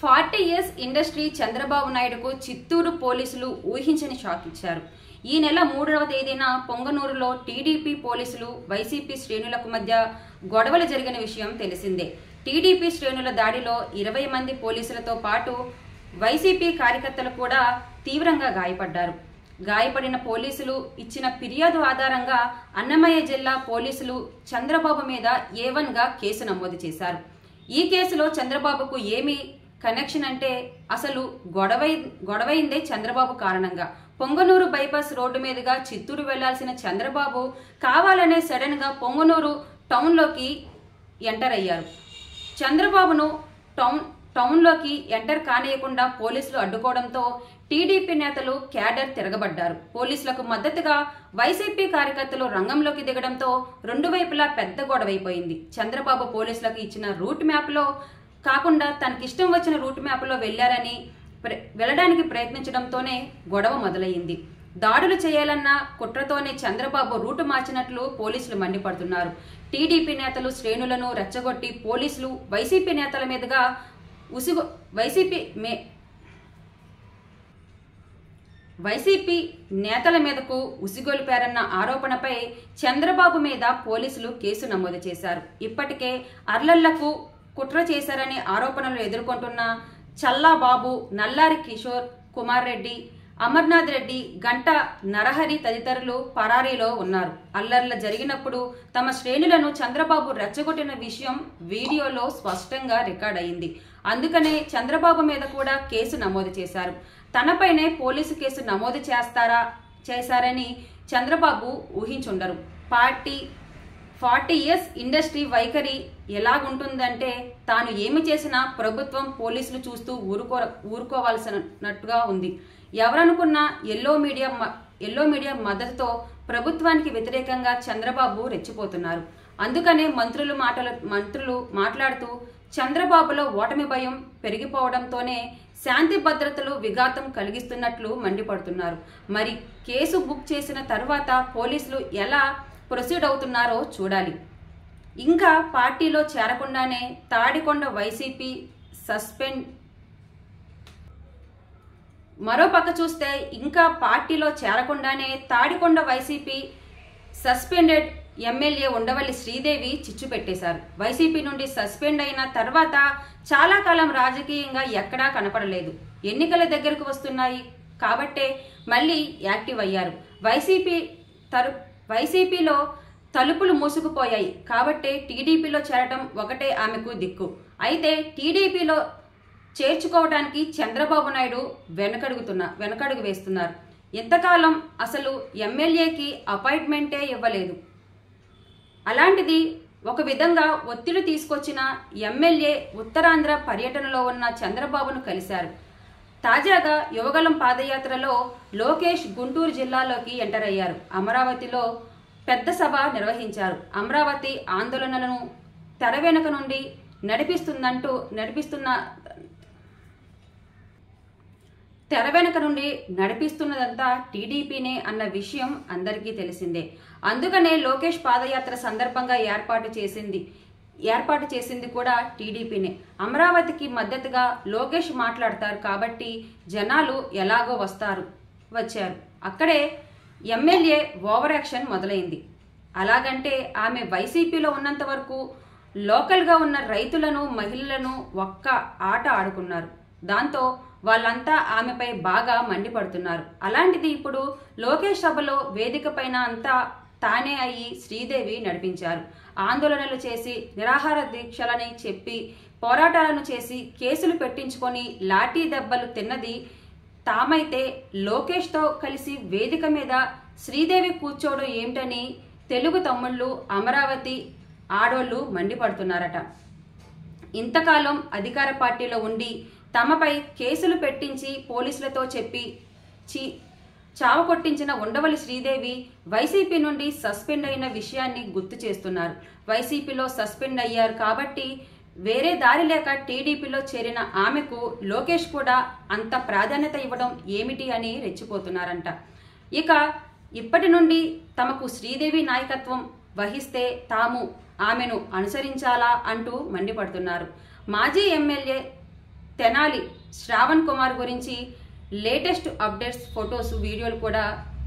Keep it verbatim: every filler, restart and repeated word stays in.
Forty years industry Chandrababu నాయుడుకు చిత్తూరు పోలీసులు ఊహించని షాక్ ఇచ్చారు. ఈ నెల మూడవ తేదీన పొంగనూరులో టీడీపీ పోలీసులు వైసీపీ శ్రేణులకు మధ్య గొడవలు జరిగిన విషయం తెలిసిందే. టీడీపీ శ్రేణుల దాడిలో ఇరవై మంది పోలీసులతో పాటు వైసీపీ కార్యకర్తలు కూడా తీవ్రంగా గాయపడ్డారు. గాయపడిన పోలీసులు ఇచ్చిన ఫిర్యాదు ఆధారంగా అన్నమయ్య జిల్లా పోలీసులు చంద్రబాబు మీద ఏ వన్ గా కేసు నమోదు చేశారు. ఈ కేసులో చంద్రబాబుకు ఏమి కనెక్షన్ అంటే అసలు గొడవై గొడవైందే చంద్రబాబు కారణంగా. పొంగనూరు బైపాస్ రోడ్డు మీదుగా చిత్తూరు వెళ్లాల్సిన చంద్రబాబు కావాలనే సడన్ గా పొంగనూరు టౌన్ లోకి ఎంటర్ అయ్యారు. చంద్రబాబును టౌన్ టౌన్లోకి ఎంటర్ కానియకుండా పోలీసులు అడ్డుకోవడంతో టీడీపీ నేతలు క్యాడర్ తిరగబడ్డారు. పోలీసులకు మద్దతుగా వైసీపీ కార్యకర్తలు రంగంలోకి దిగడంతో రెండు వైపులా పెద్ద గొడవైపోయింది. చంద్రబాబు పోలీసులకు ఇచ్చిన రూట్ మ్యాప్ లో కాకుండా తనకిష్టం వచ్చిన రూట్ మ్యాప్ లో వెళ్లారని వెళ్లడానికి ప్రయత్నించడంతోనే గొడవ మొదలైంది. దాడులు చేయాలన్న కుట్రతోనే చంద్రబాబు రూటు మార్చినట్లు పోలీసులు మండిపడుతున్నారు. టీడీపీ నేతలు శ్రేణులను రెచ్చగొట్టి పోలీసులు వైసీపీ నేతల మీదుగా ఉసిగొ వైసీపీ మే వైసీపీ నేతల మీదకు ఉసిగొలిపారన్న ఆరోపణపై చంద్రబాబు మీద పోలీసులు కేసు నమోదు చేశారు. ఇప్పటికే అర్లళ్లకు కుట్ర చేశారనే ఆరోపణలు ఎదుర్కొంటున్న చల్లాబాబు, నల్లారి కిషోర్ కుమార్ రెడ్డి, అమర్నాథ్ రెడ్డి, గంట నరహరి తదితరులు పరారీలో ఉన్నారు. అల్లర్ల జరిగినప్పుడు తమ శ్రేణులను చంద్రబాబు రెచ్చగొట్టిన విషయం వీడియోలో స్పష్టంగా రికార్డ్ అయింది. అందుకనే చంద్రబాబు మీద కూడా కేసు నమోదు చేశారు. తనపైనే పోలీసు కేసు నమోదు చేస్తారా చేశారని చంద్రబాబు ఊహించుండరు. పార్టీ ఫార్టీ ఇయర్స్ ఇండస్ట్రీ వైఖరి ఎలాగుంటుందంటే తాను ఏమి చేసినా ప్రభుత్వం పోలీసులు చూస్తూ ఊరుకో ఊరుకోవాల్సినట్టుగా ఉంది. ఎవరనుకున్నా ఎల్లో మీడియా ఎల్లో మీడియా మద్దతుతో ప్రభుత్వానికి వ్యతిరేకంగా చంద్రబాబు రెచ్చిపోతున్నారు. అందుకనే మంత్రులు మాటలు మంత్రులు మాట్లాడుతూ చంద్రబాబులో ఓటమి భయం పెరిగిపోవడంతోనే శాంతి భద్రతలు విఘాతం కలిగిస్తున్నట్లు మండిపడుతున్నారు. మరి కేసు బుక్ చేసిన తర్వాత పోలీసులు ఎలా ప్రొసీడ్ అవుతున్నారో చూడాలి. ఇంకా పార్టీలో చేరకుండానే తాడికొండ వైసీపీ సస్పెండ్ మరోపక్క చూస్తే ఇంకా పార్టీలో చేరకుండానే Tadikonda YCP suspended MLA Undavalli Sridevi చిచ్చు పెట్టేశారు. వైసీపీ నుండి సస్పెండ్ అయిన తర్వాత చాలా కాలం రాజకీయంగా ఎక్కడా కనపడలేదు. ఎన్నికల దగ్గరకు వస్తున్నాయి కాబట్టే మళ్ళీ యాక్టివ్ అయ్యారు. వైసీపీ తరు వైసీపీలో తలుపులు మూసుకుపోయాయి కాబట్టే టీడీపీలో చేరటం ఒకటే ఆమెకు దిక్కు. అయితే టీడీపీలో చేర్చుకోవడానికి చంద్రబాబు నాయుడు వెనకడుగుతున్నా వెనకడుగు వేస్తున్నారు. ఎంతకాలం అసలు ఎమ్మెల్యేకి అపాయింట్మెంటే ఇవ్వలేదు. అలాంటిది ఒక విధంగా ఒత్తిడి తీసుకొచ్చిన ఎమ్మెల్యే ఉత్తరాంధ్ర పర్యటనలో ఉన్న చంద్రబాబును కలిశారు. తాజాగా యువగలం పాదయాత్రలో లోకేష్ గుంటూరు జిల్లాలోకి ఎంటర్ అయ్యారు. అమరావతిలో పెద్ద సభ నిర్వహించారు. అమరావతి ఆందోళనలను తెర వెనుక నుండి నడిపిస్తుందంటూ నడిపిస్తున్న తెర వెనుక నుండి నడిపిస్తున్నదంతా టీడీపీనే అన్న విషయం అందరికీ తెలిసిందే. అందుకనే లోకేష్ పాదయాత్ర సందర్భంగా ఏర్పాటు చేసింది ఏర్పాటు చేసింది కూడా టీడీపీనే. అమరావతికి మద్దతుగా లోకేష్ మాట్లాడతారు కాబట్టి జనాలు ఎలాగో వస్తారు వచ్చారు. అక్కడే ఎమ్మెల్యే ఓవర్ యాక్షన్ మొదలైంది. అలాగంటే ఆమె వైసీపీలో ఉన్నంత వరకు లోకల్గా ఉన్న రైతులను మహిళలను ఒక్క ఆట ఆడుకున్నారు. దాంతో వాళ్ళంతా ఆమెపై బాగా మండిపడుతున్నారు. అలాంటిది ఇప్పుడు లోకేష్ సభలో వేదిక పైన అంతా తానే అయ్యి శ్రీదేవి నడిపించారు. ఆందోళనలు చేసి నిరాహార దీక్షలని చెప్పి పోరాటాలను చేసి కేసులు పెట్టించుకొని లాఠీ దెబ్బలు తిన్నది తామైతే లోకేష్తో కలిసి వేదిక మీద శ్రీదేవి కూర్చోవడం ఏమిటని తెలుగు తమ్ముళ్ళు అమరావతి ఆడోళ్లు మండిపడుతున్నారట. ఇంతకాలం అధికార పార్టీలో ఉండి తమపై కేసులు పెట్టించి పోలీసులతో చెప్పి చీ చావకొట్టించిన ఉండవల్లి శ్రీదేవి వైసీపీ నుండి సస్పెండ్ అయిన విషయాన్ని గుర్తు చేస్తున్నారు. వైసీపీలో సస్పెండ్ అయ్యారు కాబట్టి వేరే దారి లేక టీడీపీలో చేరిన ఆమెకు లోకేష్ కూడా అంత ప్రాధాన్యత ఇవ్వడం ఏమిటి అని రెచ్చిపోతున్నారంట. ఇక ఇప్పటి నుండి తమకు శ్రీదేవి నాయకత్వం వహిస్తే తాము ఆమెను అనుసరించాలా అంటూ మండిపడుతున్నారు. మాజీ ఎమ్మెల్యే తెనాలి శ్రావణ్ కుమార్ గురించి లేటెస్ట్ అప్డేట్స్, ఫొటోస్, వీడియోలు కూడా